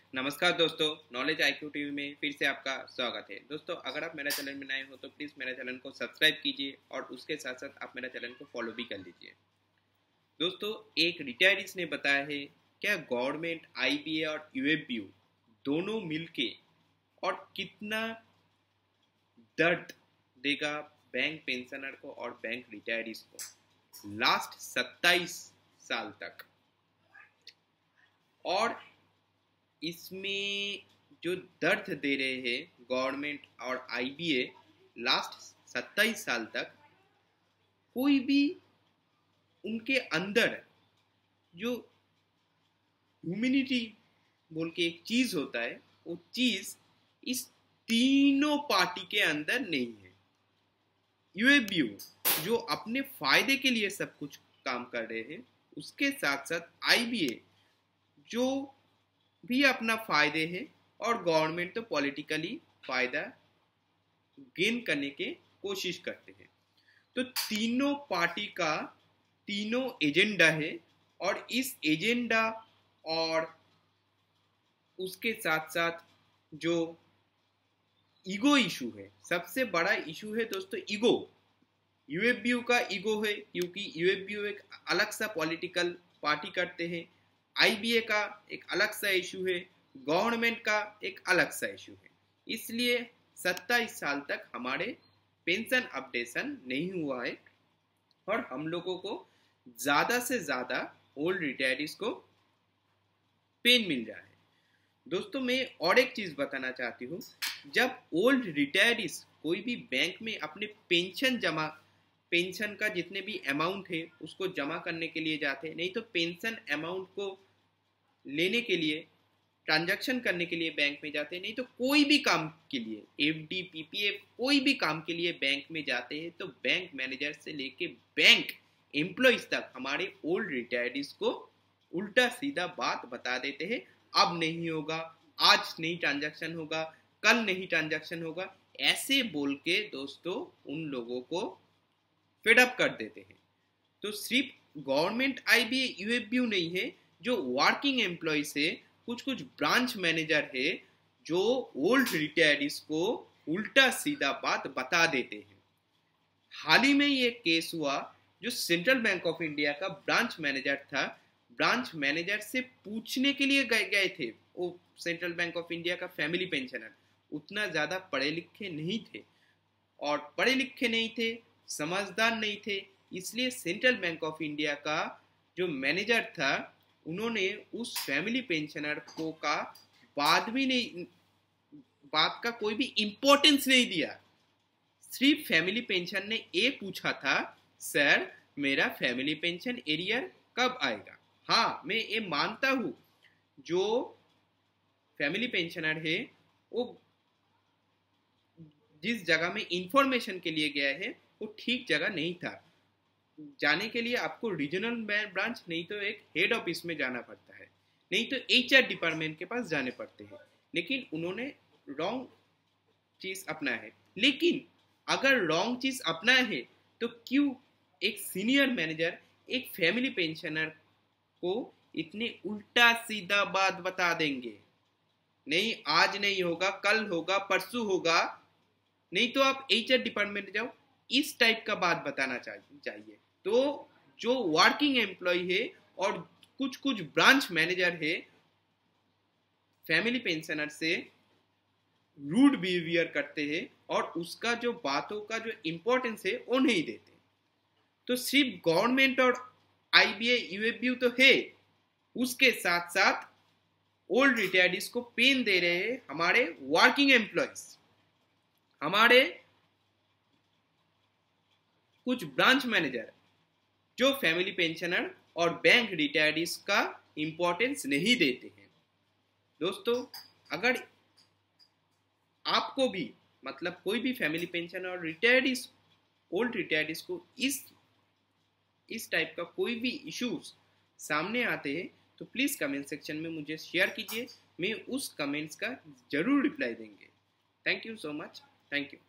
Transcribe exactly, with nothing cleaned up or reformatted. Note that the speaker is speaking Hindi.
नमस्कार दोस्तों, नॉलेज आईक्यू टीवी में फिर से आपका स्वागत है। दोस्तों, अगर आप मेरा चैनल में नए हो तो प्लीज़ मेरा चैनल को सब्सक्राइब कीजिए और उसके साथ साथ आप मेरा चैनल को फॉलो भी कर लीजिए। दोस्तों, एक रिटायरीज ने बताया है क्या गवर्नमेंट आईबीए और यूएफबीयू दोनों मिलके और कितना दर्द देगा बैंक पेंशनर को और बैंक रिटायरीज को लास्ट सत्ताईस साल तक। और इसमें जो दर्द दे रहे हैं गवर्नमेंट और आईबीए लास्ट सत्ताईस साल तक, कोई भी उनके अंदर जो ह्यूमैनिटी बोल के एक चीज होता है, वो चीज इस तीनों पार्टी के अंदर नहीं है। यूएफबीयू जो अपने फायदे के लिए सब कुछ काम कर रहे हैं, उसके साथ साथ आईबीए जो भी अपना फायदे है, और गवर्नमेंट तो पॉलिटिकली फायदा गेन करने के कोशिश करते हैं। तो तीनों पार्टी का तीनों एजेंडा है, और इस एजेंडा और उसके साथ साथ जो ईगो इशू है, सबसे बड़ा इशू है दोस्तों ईगो। यूएफबीयू का ईगो है क्योंकि यूएफबीयू एक अलग सा पॉलिटिकल पार्टी करते हैं, आईबीए का एक अलग सा इशू है, गवर्नमेंट का एक अलग सा इशू है। इसलिए सत्ताईस साल तक हमारे पेंशन अपडेशन नहीं हुआ है, और हम लोगों को ज़्यादा से ज़्यादा ओल्ड रिटायरीज को पेन मिल रहा है। दोस्तों, मैं और एक चीज़ बताना चाहती हूँ, जब ओल्ड रिटायरीज कोई भी बैंक में अपने पेंशन जमा पेंशन का जितने भी अमाउंट है उसको जमा करने के लिए जाते हैं, नहीं तो पेंशन अमाउंट को लेने के लिए, ट्रांजैक्शन करने के लिए बैंक में जाते हैं, नहीं तो कोई भी काम के लिए, एफडी, पीपीएफ, कोई भी काम के लिए बैंक में जाते हैं, तो बैंक मैनेजर से लेके बैंक एम्प्लॉइज तक हमारे ओल्ड रिटायरीज को उल्टा सीधा बात बता देते हैं। अब नहीं होगा, आज नहीं ट्रांजैक्शन होगा, कल नहीं ट्रांजैक्शन होगा, ऐसे बोल के दोस्तों उन लोगों को फेडअप कर देते हैं। तो सिर्फ गवर्नमेंट आईबीए यूएफबीयू नहीं है, जो वर्किंग एम्प्लॉयज है, कुछ कुछ ब्रांच मैनेजर है जो ओल्ड रिटायरीज को उल्टा सीधा बात बता देते हैं। हाल ही में ये केस हुआ, जो सेंट्रल बैंक ऑफ इंडिया का ब्रांच मैनेजर था, ब्रांच मैनेजर से पूछने के लिए गए गए थे वो सेंट्रल बैंक ऑफ इंडिया का फैमिली पेंशनर, उतना ज़्यादा पढ़े लिखे नहीं थे, और पढ़े लिखे नहीं थे, समझदार नहीं थे, इसलिए सेंट्रल बैंक ऑफ इंडिया का जो मैनेजर था, उन्होंने उस फैमिली पेंशनर को का बात भी नहीं बात का कोई भी इम्पोर्टेंस नहीं दिया। सिर्फ फैमिली पेंशन ने ये पूछा था, सर मेरा फैमिली पेंशन एरियर कब आएगा। हाँ, मैं ये मानता हूँ, जो फैमिली पेंशनर है वो जिस जगह में इंफॉर्मेशन के लिए गया है वो ठीक जगह नहीं था। जाने के लिए आपको रीजनल ब्रांच, नहीं तो एक हेड ऑफिस में जाना पड़ता है, नहीं तो एचआर डिपार्टमेंट के पास जाने पड़ते हैं। लेकिन उन्होंने रॉन्ग चीज अपना है। लेकिन अगर रॉन्ग चीज अपना है तो क्यों एक सीनियर मैनेजर एक फैमिली पेंशनर को इतने उल्टा सीधा बात बता देंगे, नहीं आज नहीं होगा, कल होगा, परसों होगा, नहीं तो आप एचआर डिपार्टमेंट जाओ, इस टाइप का बात बताना चाहिए। तो जो वर्किंग एम्प्लॉय है और कुछ कुछ ब्रांच मैनेजर है, फैमिली पेंशनर से रूड बिहेवियर करते हैं, और उसका जो बातों का जो इंपॉर्टेंस है वो नहीं देते। तो सिर्फ गवर्नमेंट और आईबीए यूएफबीयू तो है, उसके साथ साथ ओल्ड रिटायरीज को पेन दे रहे हैं हमारे वर्किंग एम्प्लॉयज, हमारे कुछ ब्रांच मैनेजर जो फैमिली पेंशनर और बैंक रिटायरीज का इंपॉर्टेंस नहीं देते हैं। दोस्तों, अगर आपको भी मतलब कोई भी फैमिली पेंशन और रिटायरीज, ओल्ड रिटायरीज को इस इस टाइप का कोई भी इश्यूज सामने आते हैं, तो प्लीज़ कमेंट सेक्शन में मुझे शेयर कीजिए, मैं उस कमेंट्स का जरूर रिप्लाई देंगे। Thank you so much, thank you.